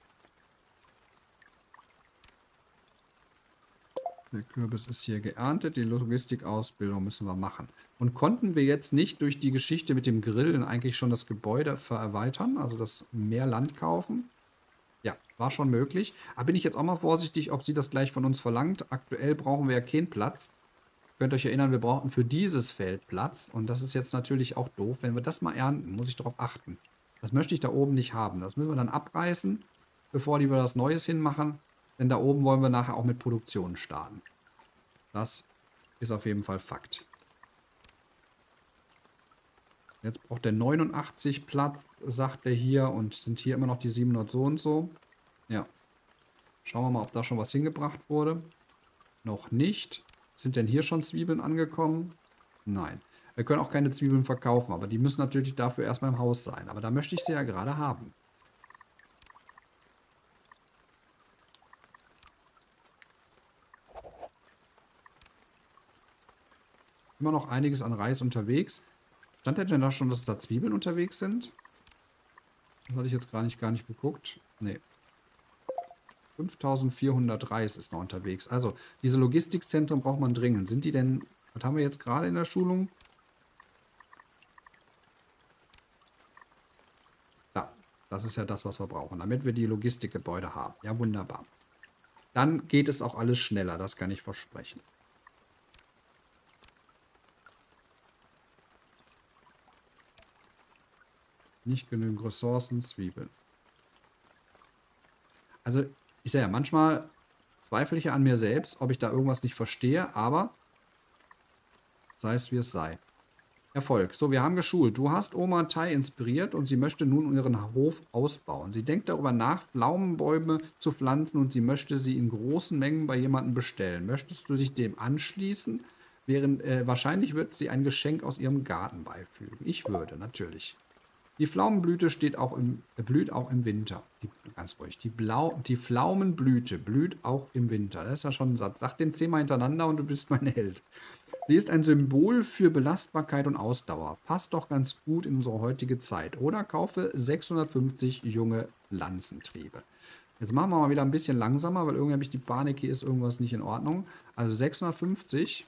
Der Kürbis ist hier geerntet. Die Logistikausbildung müssen wir machen. Und konnten wir jetzt nicht durch die Geschichte mit dem Grillen eigentlich schon das Gebäude erweitern? Also das mehr Land kaufen? Ja, war schon möglich. Aber bin ich jetzt auch mal vorsichtig, ob sie das gleich von uns verlangt. Aktuell brauchen wir ja keinen Platz. Ihr könnt euch erinnern, wir brauchten für dieses Feld Platz. Und das ist jetzt natürlich auch doof. Wenn wir das mal ernten, muss ich darauf achten. Das möchte ich da oben nicht haben. Das müssen wir dann abreißen, bevor die wir das Neues hinmachen. Denn da oben wollen wir nachher auch mit Produktionen starten. Das ist auf jeden Fall Fakt. Jetzt braucht der neunundachtzig Platz, sagt er hier. Und sind hier immer noch die siebenhundert so und so. Ja. Schauen wir mal, ob da schon was hingebracht wurde. Noch nicht. Sind denn hier schon Zwiebeln angekommen? Nein. Wir können auch keine Zwiebeln verkaufen, aber die müssen natürlich dafür erstmal im Haus sein. Aber da möchte ich sie ja gerade haben. Immer noch einiges an Reis unterwegs. Stand denn da schon, dass da Zwiebeln unterwegs sind? Das hatte ich jetzt gar nicht, gar nicht geguckt. Nee. fünftausendvierhundert Reis ist noch unterwegs. Also, diese Logistikzentren braucht man dringend. Sind die denn, was haben wir jetzt gerade in der Schulung? Da, das ist ja das, was wir brauchen, damit wir die Logistikgebäude haben. Ja, wunderbar. Dann geht es auch alles schneller, das kann ich versprechen. Nicht genügend Ressourcen, Zwiebeln. Also, ich sage ja, manchmal zweifle ich ja an mir selbst, ob ich da irgendwas nicht verstehe, aber Sei es wie es sei. Erfolg. So, wir haben geschult. Du hast Oma Tai inspiriert und sie möchte nun ihren Hof ausbauen. Sie denkt darüber nach, Pflaumenbäume zu pflanzen und sie möchte sie in großen Mengen bei jemandem bestellen. Möchtest du dich dem anschließen? Während, äh, wahrscheinlich wird sie ein Geschenk aus ihrem Garten beifügen. Ich würde, natürlich. Die Pflaumenblüte steht auch im, äh, blüht auch im Winter. Die, ganz ruhig. Die, Blau, die Pflaumenblüte blüht auch im Winter. Das ist ja schon ein Satz. Sag den zehnmal hintereinander und du bist mein Held. Sie ist ein Symbol für Belastbarkeit und Ausdauer. Passt doch ganz gut in unsere heutige Zeit. Oder kaufe sechshundertfünfzig junge Pflanzentriebe. Jetzt machen wir mal wieder ein bisschen langsamer, weil irgendwie habe ich die Panik, hier ist irgendwas nicht in Ordnung. Also sechshundertfünfzig.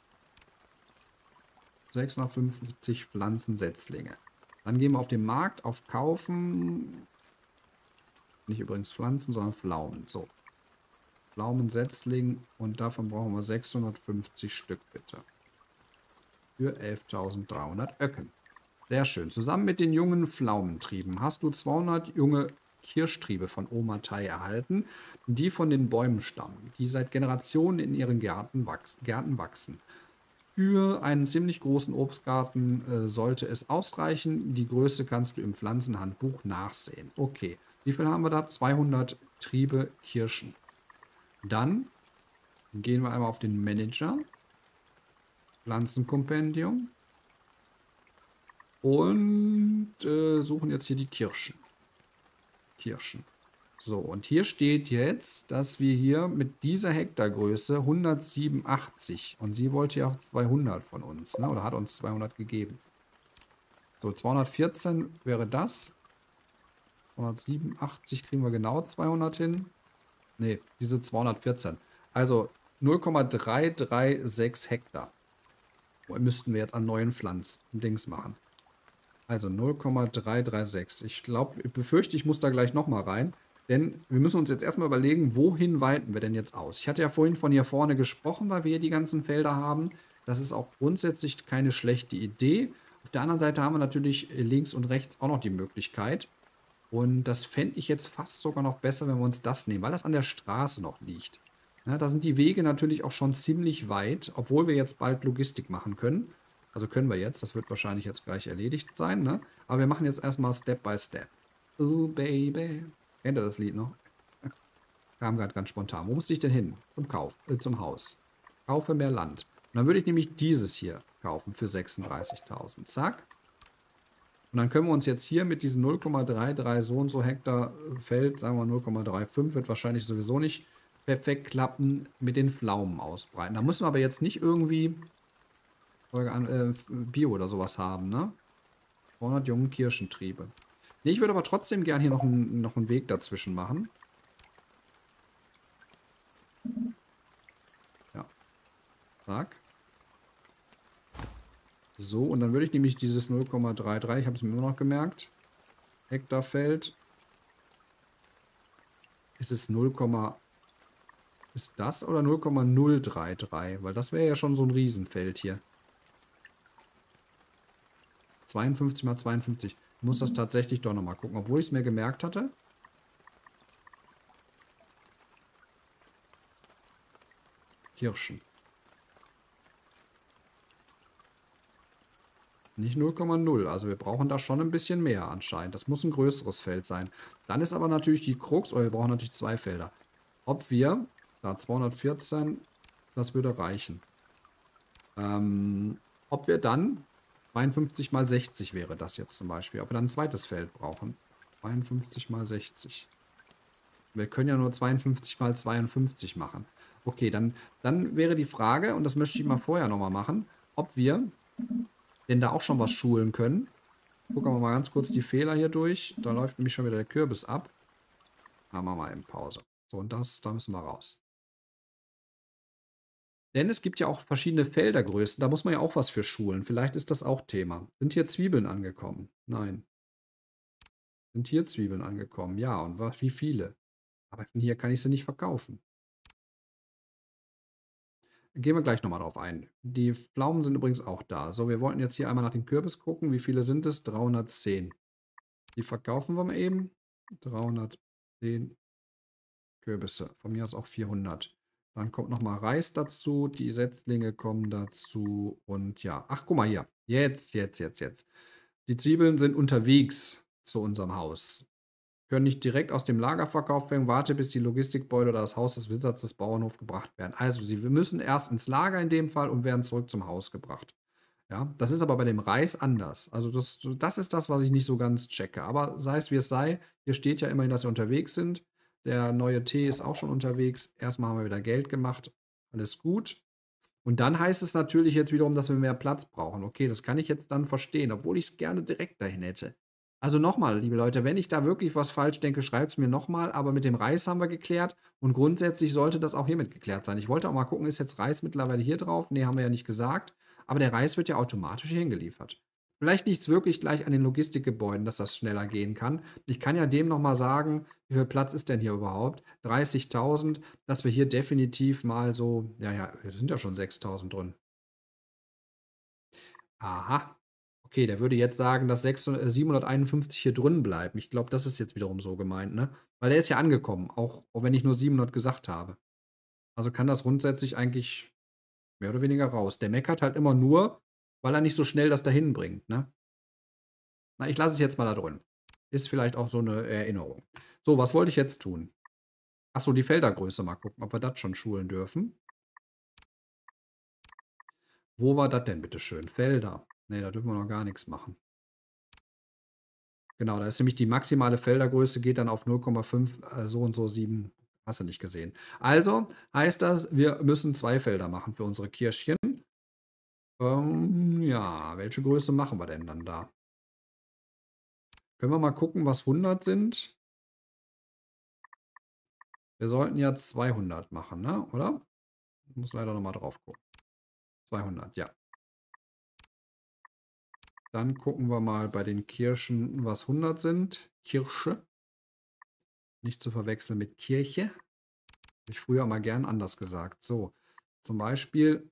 sechshundertfünfzig Pflanzensetzlinge. Dann gehen wir auf den Markt auf Kaufen. Nicht übrigens Pflanzen, sondern Pflaumen. So. Pflaumensetzling. Und davon brauchen wir sechshundertfünfzig Stück, bitte. Für elftausenddreihundert Öcken. Sehr schön. Zusammen mit den jungen Pflaumentrieben hast du zweihundert junge Kirschtriebe von Oma Tai erhalten, die von den Bäumen stammen, die seit Generationen in ihren Gärten, wachs Gärten wachsen. Für einen ziemlich großen Obstgarten äh, sollte es ausreichen. Die Größe kannst du im Pflanzenhandbuch nachsehen. Okay, wie viel haben wir da? zweihundert Triebe Kirschen. Dann gehen wir einmal auf den Manager. Pflanzenkompendium. Und äh, suchen jetzt hier die Kirschen. Kirschen. So, und hier steht jetzt, dass wir hier mit dieser Hektargröße hundertsiebenundachtzig, und sie wollte ja auch zweihundert von uns, ne? Oder hat uns zweihundert gegeben. So, zweihundertvierzehn wäre das. hundertsiebenundachtzig kriegen wir genau zweihundert hin. Ne, diese zweihundertvierzehn. Also null Komma dreihundersechsunddreißig Hektar. Müssten wir jetzt an neuen Pflanzen-Dings machen. Also null Komma dreihundersechsunddreißig. Ich glaube, ich befürchte, ich muss da gleich nochmal rein. Denn wir müssen uns jetzt erstmal überlegen, wohin weiten wir denn jetzt aus? Ich hatte ja vorhin von hier vorne gesprochen, weil wir hier die ganzen Felder haben. Das ist auch grundsätzlich keine schlechte Idee. Auf der anderen Seite haben wir natürlich links und rechts auch noch die Möglichkeit. Und das fände ich jetzt fast sogar noch besser, wenn wir uns das nehmen, weil das an der Straße noch liegt. Ja, da sind die Wege natürlich auch schon ziemlich weit, obwohl wir jetzt bald Logistik machen können. Also können wir jetzt, das wird wahrscheinlich jetzt gleich erledigt sein, ne? Aber wir machen jetzt erstmal Step by Step. Oh, Baby. Kennt ihr das Lied noch? Kam gerade ganz spontan. Wo muss ich denn hin? Zum Kauf, äh, zum Haus. Kaufe mehr Land. Und dann würde ich nämlich dieses hier kaufen für sechsunddreißigtausend. Zack. Und dann können wir uns jetzt hier mit diesen null Komma dreiunddreißig so und so Hektar Feld, sagen wir null Komma fünfunddreißig, wird wahrscheinlich sowieso nicht perfekt klappen, mit den Pflaumen ausbreiten. Da müssen wir aber jetzt nicht irgendwie äh, Bio oder sowas haben, ne? zweihundert jungen Kirschentriebe. Nee, ich würde aber trotzdem gern hier noch, ein, noch einen Weg dazwischen machen. Ja. Zack. So, und dann würde ich nämlich dieses null Komma dreiunddreißig, ich habe es mir immer noch gemerkt, Hektarfeld. Ist es null, ist das oder null Komma null dreiunddreißig? Weil das wäre ja schon so ein Riesenfeld hier. zweiundfünfzig mal zweiundfünfzig. Ich muss das tatsächlich doch nochmal gucken, obwohl ich es mir gemerkt hatte. Kirschen. Nicht null Komma null, also wir brauchen da schon ein bisschen mehr anscheinend. Das muss ein größeres Feld sein. Dann ist aber natürlich die Krux, oder wir brauchen natürlich zwei Felder. Ob wir, da zweihundertvierzehn, das würde reichen. Ähm, ob wir dann, zweiundfünfzig mal sechzig wäre das jetzt zum Beispiel, ob wir dann ein zweites Feld brauchen. zweiundfünfzig mal sechzig. Wir können ja nur zweiundfünfzig mal zweiundfünfzig machen. Okay, dann, dann wäre die Frage, und das möchte ich mal vorher nochmal machen, ob wir denn da auch schon was schulen können. Gucken wir mal ganz kurz die Fehler hier durch. Da läuft nämlich schon wieder der Kürbis ab. Machen wir mal in Pause. So, und das, da müssen wir raus. Denn es gibt ja auch verschiedene Feldergrößen. Da muss man ja auch was für schulen. Vielleicht ist das auch Thema. Sind hier Zwiebeln angekommen? Nein. Sind hier Zwiebeln angekommen? Ja, und was, wie viele? Aber von hier kann ich sie nicht verkaufen. Gehen wir gleich nochmal drauf ein. Die Pflaumen sind übrigens auch da. So, wir wollten jetzt hier einmal nach den Kürbis gucken. Wie viele sind es? dreihundertzehn. Die verkaufen wir mal eben. dreihundertzehn Kürbisse. Von mir aus auch vierhundert. Dann kommt nochmal Reis dazu. Die Setzlinge kommen dazu. Und ja, ach, guck mal hier. Jetzt, jetzt, jetzt, jetzt. Die Zwiebeln sind unterwegs zu unserem Haus. Können nicht direkt aus dem Lager verkauft werden. Warte, bis die Logistikbeute oder das Haus des Wizards des Bauernhofs gebracht werden. Also, sie müssen erst ins Lager in dem Fall und werden zurück zum Haus gebracht. Ja, das ist aber bei dem Reis anders. Also, das, das ist das, was ich nicht so ganz checke. Aber sei es wie es sei, hier steht ja immerhin, dass sie unterwegs sind. Der neue Tee ist auch schon unterwegs. Erstmal haben wir wieder Geld gemacht. Alles gut. Und dann heißt es natürlich jetzt wiederum, dass wir mehr Platz brauchen. Okay, das kann ich jetzt dann verstehen, obwohl ich es gerne direkt dahin hätte. Also nochmal, liebe Leute, wenn ich da wirklich was falsch denke, schreibt es mir nochmal. Aber mit dem Reis haben wir geklärt und grundsätzlich sollte das auch hiermit geklärt sein. Ich wollte auch mal gucken, ist jetzt Reis mittlerweile hier drauf? Nee, haben wir ja nicht gesagt. Aber der Reis wird ja automatisch hier hingeliefert. Vielleicht liegt es wirklich gleich an den Logistikgebäuden, dass das schneller gehen kann. Ich kann ja dem nochmal sagen, wie viel Platz ist denn hier überhaupt? dreißigtausend, dass wir hier definitiv mal so, ja, ja, wir sind ja schon sechstausend drin. Aha. Okay, der würde jetzt sagen, dass sechshundert, äh, siebenhunderteinundfünfzig hier drin bleiben. Ich glaube, das ist jetzt wiederum so gemeint, ne? Weil der ist ja angekommen, auch, auch wenn ich nur siebenhundert gesagt habe. Also kann das grundsätzlich eigentlich mehr oder weniger raus. Der meckert halt immer nur, weil er nicht so schnell das dahin bringt, ne? Na, ich lasse es jetzt mal da drin. Ist vielleicht auch so eine Erinnerung. So, was wollte ich jetzt tun? Achso, die Feldergröße mal gucken, ob wir das schon schulen dürfen. Wo war das denn, bitteschön? Felder. Ne, da dürfen wir noch gar nichts machen. Genau, da ist nämlich die maximale Feldergröße, geht dann auf null Komma fünf, äh, so und so sieben. Hast du nicht gesehen. Also heißt das, wir müssen zwei Felder machen für unsere Kirschchen. Ähm, ja, welche Größe machen wir denn dann da? Können wir mal gucken, was hundert sind? Wir sollten ja zweihundert machen, ne? Oder? Ich muss leider nochmal drauf gucken. zweihundert, ja. Dann gucken wir mal bei den Kirschen, was hundert sind. Kirsche. Nicht zu verwechseln mit Kirche. Habe ich früher mal gern anders gesagt. So, zum Beispiel,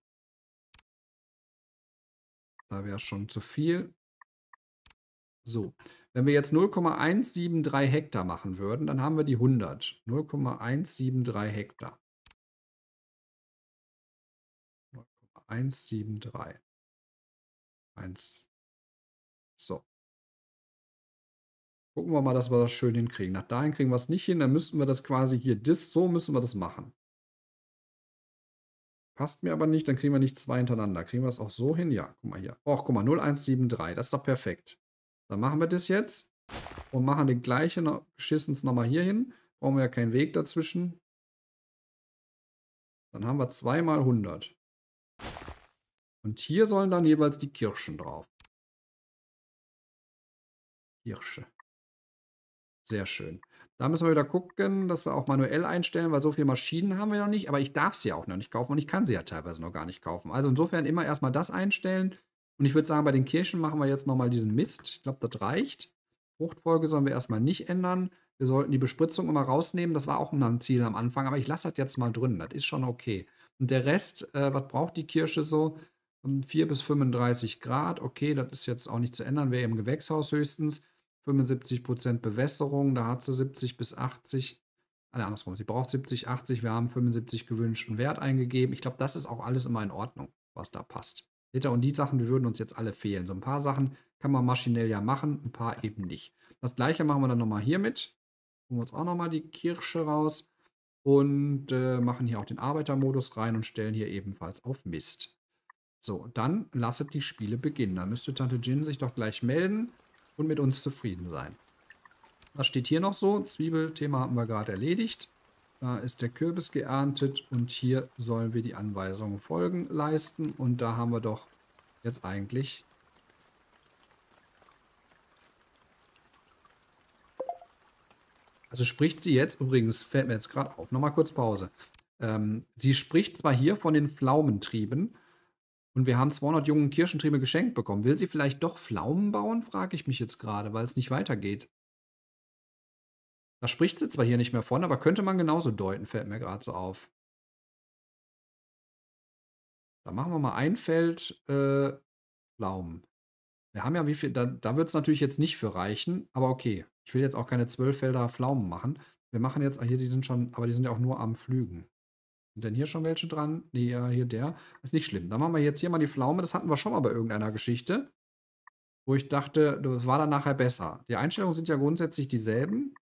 da wäre schon zu viel. So, wenn wir jetzt null Komma eins sieben drei Hektar machen würden, dann haben wir die hundert. null Komma eins sieben drei Hektar. null Komma eins sieben drei. eins. So. Gucken wir mal, dass wir das schön hinkriegen. Nach dahin kriegen wir es nicht hin, dann müssten wir das quasi hier, das, so müssen wir das machen. Passt mir aber nicht, dann kriegen wir nicht zwei hintereinander. Kriegen wir das auch so hin? Ja, guck mal hier. Och, guck mal, null Komma eins sieben drei, das ist doch perfekt. Dann machen wir das jetzt und machen den gleichen Geschissens nochmal hier hin. Brauchen wir ja keinen Weg dazwischen. Dann haben wir zwei mal hundert. Und hier sollen dann jeweils die Kirschen drauf. Kirsche. Sehr schön. Da müssen wir wieder gucken, dass wir auch manuell einstellen, weil so viele Maschinen haben wir noch nicht. Aber ich darf sie auch noch nicht kaufen und ich kann sie ja teilweise noch gar nicht kaufen. Also insofern immer erstmal das einstellen. Und ich würde sagen, bei den Kirschen machen wir jetzt nochmal diesen Mist. Ich glaube, das reicht. Fruchtfolge sollen wir erstmal nicht ändern. Wir sollten die Bespritzung immer rausnehmen. Das war auch ein Ziel am Anfang, aber ich lasse das jetzt mal drin. Das ist schon okay. Und der Rest, äh, was braucht die Kirsche so? vier bis fünfunddreißig Grad. Okay, das ist jetzt auch nicht zu ändern. Wäre im Gewächshaus höchstens. fünfundsiebzig Prozent Bewässerung, da hat sie siebzig bis achtzig. Ah, ne, andersrum, sie braucht siebzig, achtzig, wir haben fünfundsiebzig gewünschten Wert eingegeben. Ich glaube, das ist auch alles immer in Ordnung, was da passt. Seht ihr, und die Sachen, die würden uns jetzt alle fehlen. So ein paar Sachen kann man maschinell ja machen, ein paar eben nicht. Das gleiche machen wir dann nochmal hier mit. Holen wir uns auch nochmal die Kirsche raus und äh, machen hier auch den Arbeitermodus rein und stellen hier ebenfalls auf Mist. So, dann lasset die Spiele beginnen. Da müsste Tante Jin sich doch gleich melden und mit uns zufrieden sein. Was steht hier noch so? Zwiebelthema haben wir gerade erledigt. Da ist der Kürbis geerntet und hier sollen wir die Anweisungen folgen leisten. Und da haben wir doch jetzt eigentlich... Also spricht sie jetzt, übrigens fällt mir jetzt gerade auf, nochmal kurz Pause. Ähm, sie spricht zwar hier von den Pflaumentrieben und wir haben zweihundert jungen Kirschentriebe geschenkt bekommen. Will sie vielleicht doch Pflaumen bauen, frage ich mich jetzt gerade, weil es nicht weitergeht. Da spricht sie zwar hier nicht mehr von, aber könnte man genauso deuten, fällt mir gerade so auf. Da machen wir mal ein Feld äh, Pflaumen. Wir haben ja wie viel, da, da wird es natürlich jetzt nicht für reichen, aber okay. Ich will jetzt auch keine zwölf Felder Pflaumen machen. Wir machen jetzt, ah, hier, die sind schon, aber die sind ja auch nur am Pflügen. Sind denn hier schon welche dran? Nee, ja, hier der. Ist nicht schlimm. Dann machen wir jetzt hier mal die Pflaume. Das hatten wir schon mal bei irgendeiner Geschichte, wo ich dachte, das war dann nachher besser. Die Einstellungen sind ja grundsätzlich dieselben.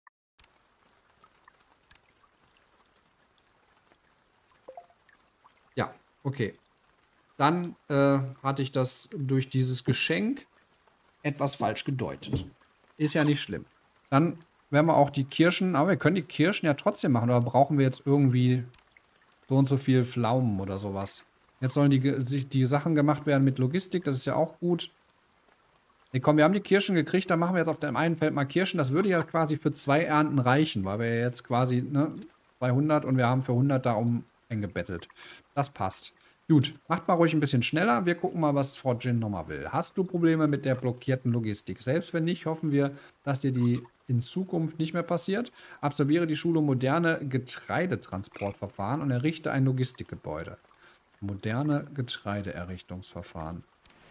Ja, okay. Dann äh, hatte ich das durch dieses Geschenk etwas falsch gedeutet. Ist ja nicht schlimm. Dann werden wir auch die Kirschen, aber wir können die Kirschen ja trotzdem machen. Oder brauchen wir jetzt irgendwie so und so viel Pflaumen oder sowas? Jetzt sollen die, sich die Sachen gemacht werden mit Logistik. Das ist ja auch gut. Ne, komm, wir haben die Kirschen gekriegt. Dann machen wir jetzt auf dem einen Feld mal Kirschen. Das würde ja quasi für zwei Ernten reichen, weil wir ja jetzt quasi, ne, zweihundert und wir haben für hundert da um eingebettelt. Das passt. Gut, macht mal ruhig ein bisschen schneller. Wir gucken mal, was Frau Jin nochmal will. Hast du Probleme mit der blockierten Logistik? Selbst wenn nicht, hoffen wir, dass dir die in Zukunft nicht mehr passiert. Absolviere die Schule moderne Getreidetransportverfahren und errichte ein Logistikgebäude. Moderne Getreideerrichtungsverfahren.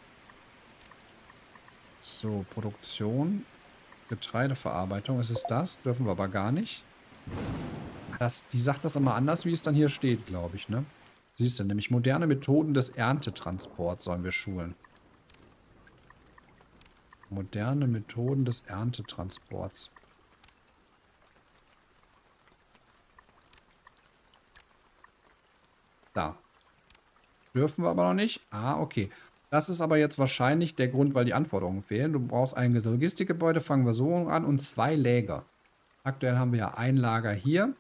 So, Produktion, Getreideverarbeitung. Ist es das? Dürfen wir aber gar nicht. Das, die sagt das immer anders, wie es dann hier steht, glaube ich, ne? Siehst du, nämlich moderne Methoden des Erntetransports sollen wir schulen. Moderne Methoden des Erntetransports. Da. Dürfen wir aber noch nicht. Ah, okay. Das ist aber jetzt wahrscheinlich der Grund, weil die Anforderungen fehlen. Du brauchst ein Logistikgebäude, fangen wir so an, und zwei Läger. Aktuell haben wir ja ein Lager hier.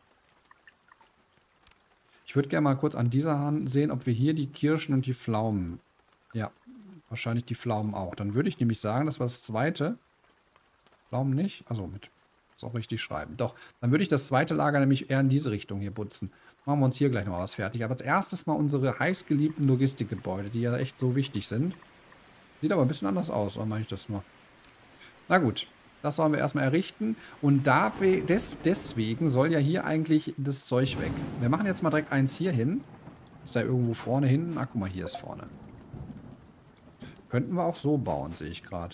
Ich würde gerne mal kurz an dieser Hand sehen, ob wir hier die Kirschen und die Pflaumen. Ja, wahrscheinlich die Pflaumen auch. Dann würde ich nämlich sagen, das war das zweite. Pflaumen nicht? Also mit. Muss auch richtig schreiben. Doch, dann würde ich das zweite Lager nämlich eher in diese Richtung hier putzen. Machen wir uns hier gleich noch was fertig. Aber als erstes mal unsere heißgeliebten Logistikgebäude, die ja echt so wichtig sind. Sieht aber ein bisschen anders aus, oder meine ich das nur? Na gut. Das sollen wir erstmal errichten. Und da des, deswegen soll ja hier eigentlich das Zeug weg. Wir machen jetzt mal direkt eins hier hin. Ist da irgendwo vorne hinten? Ah, guck mal, hier ist vorne. Könnten wir auch so bauen, sehe ich gerade.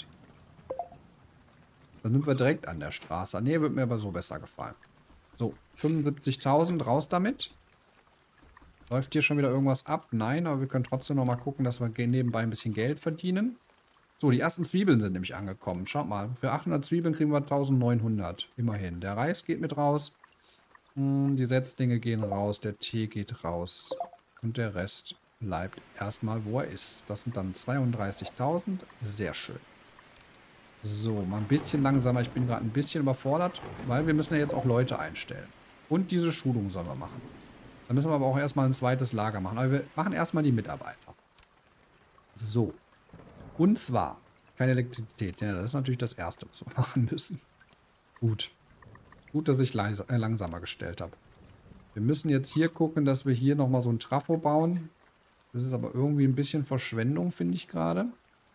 Dann sind wir direkt an der Straße. Ne, wird mir aber so besser gefallen. So, fünfundsiebzigtausend, raus damit. Läuft hier schon wieder irgendwas ab? Nein, aber wir können trotzdem noch mal gucken, dass wir nebenbei ein bisschen Geld verdienen. So, die ersten Zwiebeln sind nämlich angekommen. Schaut mal, für achthundert Zwiebeln kriegen wir eintausendneunhundert. Immerhin. Der Reis geht mit raus. Die Setzlinge gehen raus. Der Tee geht raus. Und der Rest bleibt erstmal, wo er ist. Das sind dann zweiunddreißigtausend. Sehr schön. So, mal ein bisschen langsamer. Ich bin gerade ein bisschen überfordert, weil wir müssen ja jetzt auch Leute einstellen. Und diese Schulung sollen wir machen. Dann müssen wir aber auch erstmal ein zweites Lager machen. Aber wir machen erstmal die Mitarbeiter. So. Und zwar, keine Elektrizität. Ja, das ist natürlich das Erste, was wir machen müssen. Gut. Gut, dass ich leise, äh, langsamer gestellt habe. Wir müssen jetzt hier gucken, dass wir hier nochmal so ein Trafo bauen. Das ist aber irgendwie ein bisschen Verschwendung, finde ich gerade.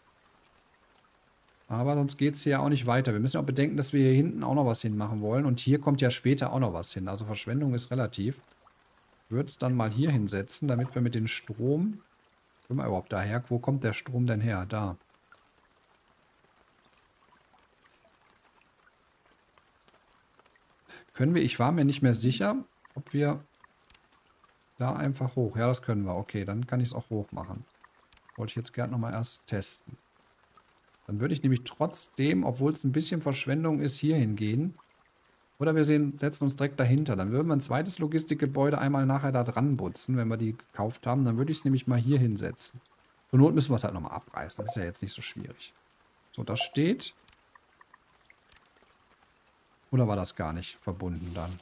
Aber sonst geht es hier ja auch nicht weiter. Wir müssen auch bedenken, dass wir hier hinten auch noch was hinmachen wollen. Und hier kommt ja später auch noch was hin. Also Verschwendung ist relativ. Ich würde es dann mal hier hinsetzen, damit wir mit dem Strom... Guck mal überhaupt daher. Wo kommt der Strom denn her? Da. Können wir... Ich war mir nicht mehr sicher, ob wir da einfach hoch... Ja, das können wir. Okay, dann kann ich es auch hoch machen. Wollte ich jetzt gerne nochmal erst testen. Dann würde ich nämlich trotzdem, obwohl es ein bisschen Verschwendung ist, hier hingehen. Oder wir sehen, setzen uns direkt dahinter. Dann würden wir ein zweites Logistikgebäude einmal nachher da dran putzen, wenn wir die gekauft haben. Dann würde ich es nämlich mal hier hinsetzen. Zur Not müssen wir es halt nochmal abreißen. Das ist ja jetzt nicht so schwierig. So, das steht. Oder war das gar nicht verbunden dann?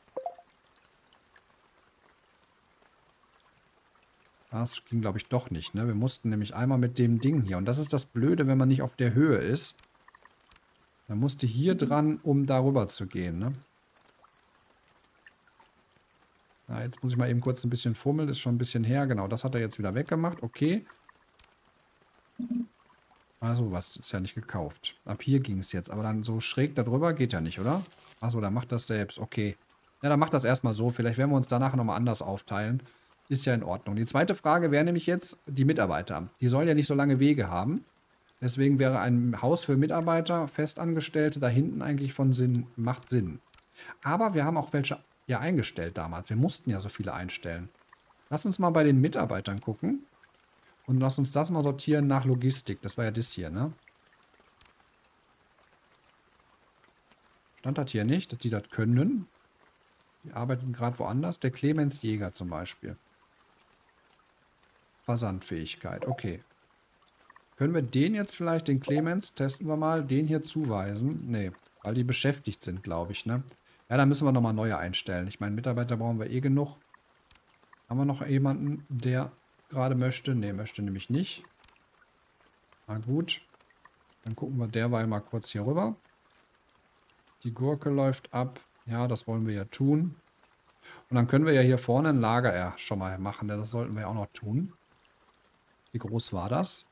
Das ging, glaube ich, doch nicht, ne? Wir mussten nämlich einmal mit dem Ding hier. Und das ist das Blöde, wenn man nicht auf der Höhe ist. Man musste hier dran, um darüber zu gehen, ne? Na, jetzt muss ich mal eben kurz ein bisschen fummeln. Ist schon ein bisschen her. Genau, das hat er jetzt wieder weggemacht. Okay. Also, was ist ja nicht gekauft. Ab hier ging es jetzt. Aber dann so schräg darüber geht ja nicht, oder? Achso, dann macht das selbst. Okay. Ja, dann macht das erstmal so. Vielleicht werden wir uns danach nochmal anders aufteilen. Ist ja in Ordnung. Die zweite Frage wäre nämlich jetzt die Mitarbeiter. Die sollen ja nicht so lange Wege haben. Deswegen wäre ein Haus für Mitarbeiter, Festangestellte, da hinten eigentlich von Sinn, macht Sinn. Aber wir haben auch welche ja eingestellt damals. Wir mussten ja so viele einstellen. Lass uns mal bei den Mitarbeitern gucken. Und lass uns das mal sortieren nach Logistik. Das war ja das hier, ne? Stand das hier nicht, dass die das können. Die arbeiten gerade woanders. Der Clemens Jäger zum Beispiel. Versandfähigkeit, okay. Können wir den jetzt vielleicht, den Clemens, testen wir mal, den hier zuweisen? Nee, weil die beschäftigt sind, glaube ich, ne? Ja, da müssen wir nochmal neue einstellen. Ich meine, Mitarbeiter brauchen wir eh genug. Haben wir noch jemanden, der gerade möchte? Nee, möchte nämlich nicht. Na gut. Dann gucken wir derweil mal kurz hier rüber. Die Gurke läuft ab. Ja, das wollen wir ja tun. Und dann können wir ja hier vorne ein Lager ja, schon mal machen. Das sollten wir ja auch noch tun. Wie groß war das?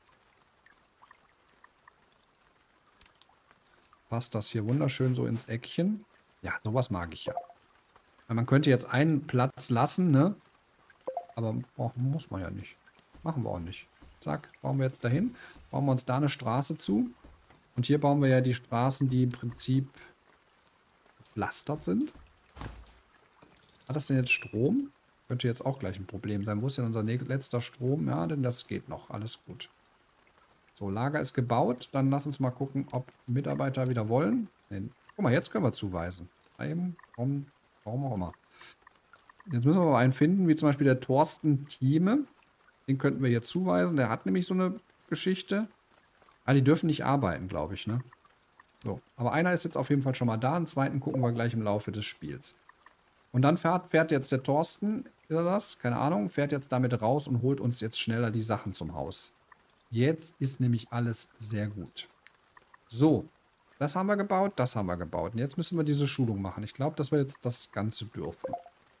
Passt das hier wunderschön so ins Eckchen? Ja, sowas mag ich ja. Ja, man könnte jetzt einen Platz lassen, ne? Aber oh, muss man ja nicht. Machen wir auch nicht. Zack, bauen wir jetzt dahin. Bauen wir uns da eine Straße zu. Und hier bauen wir ja die Straßen, die im Prinzip gepflastert sind. Hat das denn jetzt Strom? Könnte jetzt auch gleich ein Problem sein. Wo ist denn unser letzter Strom? Ja, denn das geht noch. Alles gut. So, Lager ist gebaut. Dann lass uns mal gucken, ob Mitarbeiter wieder wollen. Nee. Guck mal, jetzt können wir zuweisen. Eben, warum, warum auch immer. Jetzt müssen wir aber einen finden, wie zum Beispiel der Thorsten Thieme. Den könnten wir hier zuweisen. Der hat nämlich so eine Geschichte. Ah, die dürfen nicht arbeiten, glaube ich, ne? So, aber einer ist jetzt auf jeden Fall schon mal da. Einen zweiten gucken wir gleich im Laufe des Spiels. Und dann fährt, fährt jetzt der Thorsten, ist er das? Keine Ahnung. Fährt jetzt damit raus und holt uns jetzt schneller die Sachen zum Haus. Jetzt ist nämlich alles sehr gut. So, das haben wir gebaut, das haben wir gebaut. Und jetzt müssen wir diese Schulung machen. Ich glaube, dass wir jetzt das Ganze dürfen.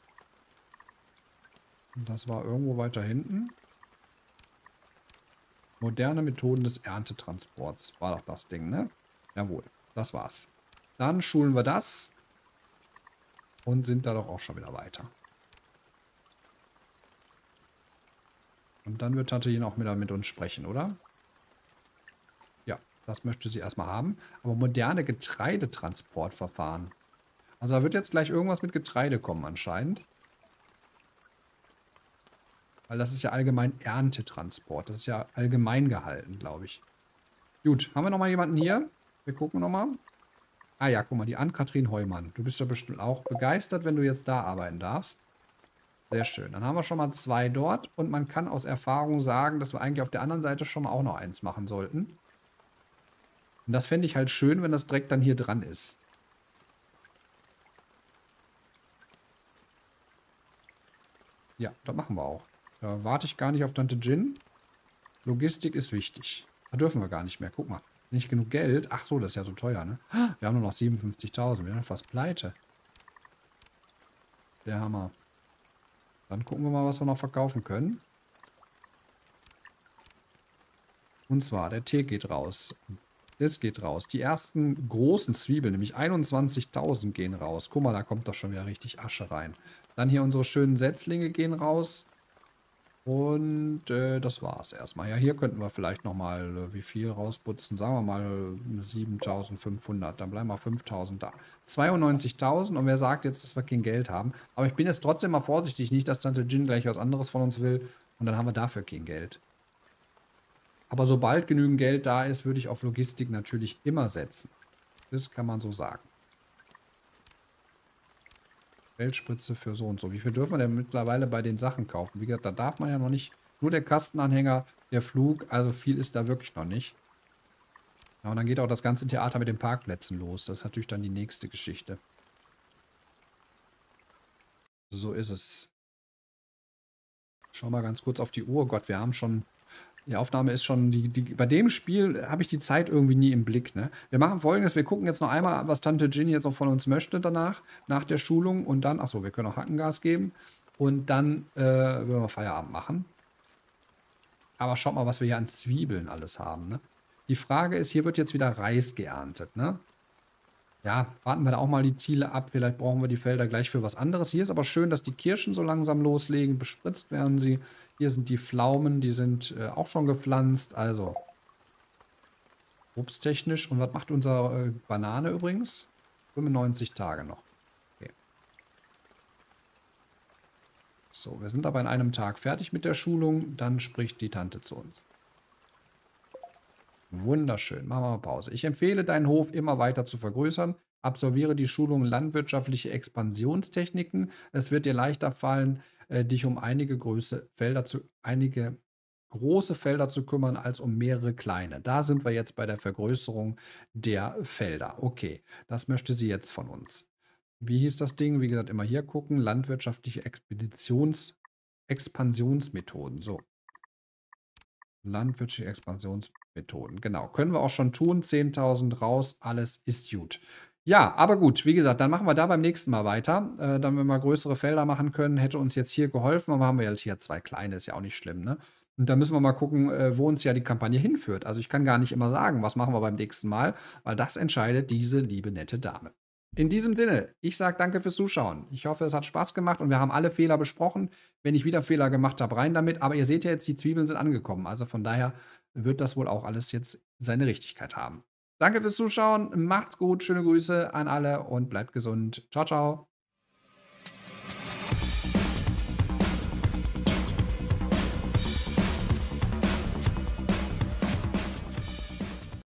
Und das war irgendwo weiter hinten. Moderne Methoden des Erntetransports. War doch das Ding, ne? Jawohl, das war's. Dann schulen wir das. Und sind da doch auch schon wieder weiter. Und dann wird Tante Jen auch wieder mit uns sprechen, oder? Ja, das möchte sie erstmal haben. Aber moderne Getreidetransportverfahren. Also da wird jetzt gleich irgendwas mit Getreide kommen anscheinend. Weil das ist ja allgemein Erntetransport. Das ist ja allgemein gehalten, glaube ich. Gut, haben wir nochmal jemanden hier? Wir gucken nochmal. Ah ja, guck mal, die Ann-Kathrin Heumann. Du bist ja bestimmt auch begeistert, wenn du jetzt da arbeiten darfst. Sehr schön. Dann haben wir schon mal zwei dort. Und man kann aus Erfahrung sagen, dass wir eigentlich auf der anderen Seite schon mal auch noch eins machen sollten. Und das fände ich halt schön, wenn das direkt dann hier dran ist. Ja, das machen wir auch. Da warte ich gar nicht auf Tante Jen. Logistik ist wichtig. Da dürfen wir gar nicht mehr. Guck mal. Nicht genug Geld. Ach so, das ist ja so teuer, ne? Wir haben nur noch siebenundfünfzigtausend. Wir sind fast pleite. Der Hammer. Dann gucken wir mal, was wir noch verkaufen können. Und zwar, der Tee geht raus. Das geht raus. Die ersten großen Zwiebeln, nämlich einundzwanzigtausend gehen raus. Guck mal, da kommt doch schon wieder richtig Asche rein. Dann hier unsere schönen Setzlinge gehen raus. Und äh, das war's erstmal. Ja, hier könnten wir vielleicht nochmal, äh, wie viel rausputzen? Sagen wir mal äh, siebentausendfünfhundert. Dann bleiben wir fünftausend da. zweiundneunzigtausend. Und wer sagt jetzt, dass wir kein Geld haben? Aber ich bin jetzt trotzdem mal vorsichtig. Nicht, dass Tante Jen gleich was anderes von uns will. Und dann haben wir dafür kein Geld. Aber sobald genügend Geld da ist, würde ich auf Logistik natürlich immer setzen. Das kann man so sagen. Feldspritze für so und so. Wie viel dürfen wir denn mittlerweile bei den Sachen kaufen? Wie gesagt, da darf man ja noch nicht. Nur der Kastenanhänger, der Flug, also viel ist da wirklich noch nicht. Ja, und dann geht auch das ganze Theater mit den Parkplätzen los. Das ist natürlich dann die nächste Geschichte. So ist es. Schau mal ganz kurz auf die Uhr. Gott, wir haben schon... Die Aufnahme ist schon, die, die, bei dem Spiel habe ich die Zeit irgendwie nie im Blick. Ne? Wir machen Folgendes, wir gucken jetzt noch einmal, was Tante Jen jetzt noch von uns möchte danach, nach der Schulung und dann, achso, wir können auch Hackengas geben und dann äh, würden wir Feierabend machen. Aber schaut mal, was wir hier an Zwiebeln alles haben. Ne? Die Frage ist, hier wird jetzt wieder Reis geerntet. Ne? Ja, warten wir da auch mal die Ziele ab, vielleicht brauchen wir die Felder gleich für was anderes. Hier ist aber schön, dass die Kirschen so langsam loslegen, bespritzt werden sie. Hier sind die Pflaumen, die sind äh, auch schon gepflanzt, also obsttechnisch. Und was macht unsere äh, Banane übrigens? fünfundneunzig Tage noch. Okay. So, wir sind aber in einem Tag fertig mit der Schulung. Dann spricht die Tante zu uns. Wunderschön. Machen wir mal Pause. Ich empfehle, deinen Hof immer weiter zu vergrößern. Absolviere die Schulung landwirtschaftliche Expansionstechniken. Es wird dir leichter fallen, äh, dich um einige Größe Felder zu, einige große Felder zu kümmern, als um mehrere kleine. Da sind wir jetzt bei der Vergrößerung der Felder. Okay, das möchte sie jetzt von uns. Wie hieß das Ding? Wie gesagt, immer hier gucken. Landwirtschaftliche Expeditions Expansionsmethoden. So, landwirtschaftliche Expansionsmethoden. Genau, können wir auch schon tun. zehntausend raus, alles ist gut. Ja, aber gut, wie gesagt, dann machen wir da beim nächsten Mal weiter. Äh, dann, wenn wir größere Felder machen können, hätte uns jetzt hier geholfen, aber haben wir jetzt hier zwei kleine, ist ja auch nicht schlimm, ne? Und da müssen wir mal gucken, äh, wo uns ja die Kampagne hinführt. Also ich kann gar nicht immer sagen, was machen wir beim nächsten Mal, weil das entscheidet diese liebe nette Dame. In diesem Sinne, ich sage danke fürs Zuschauen. Ich hoffe, es hat Spaß gemacht und wir haben alle Fehler besprochen. Wenn ich wieder Fehler gemacht habe, rein damit. Aber ihr seht ja jetzt, die Zwiebeln sind angekommen. Also von daher wird das wohl auch alles jetzt seine Richtigkeit haben. Danke fürs Zuschauen. Macht's gut. Schöne Grüße an alle und bleibt gesund. Ciao, ciao.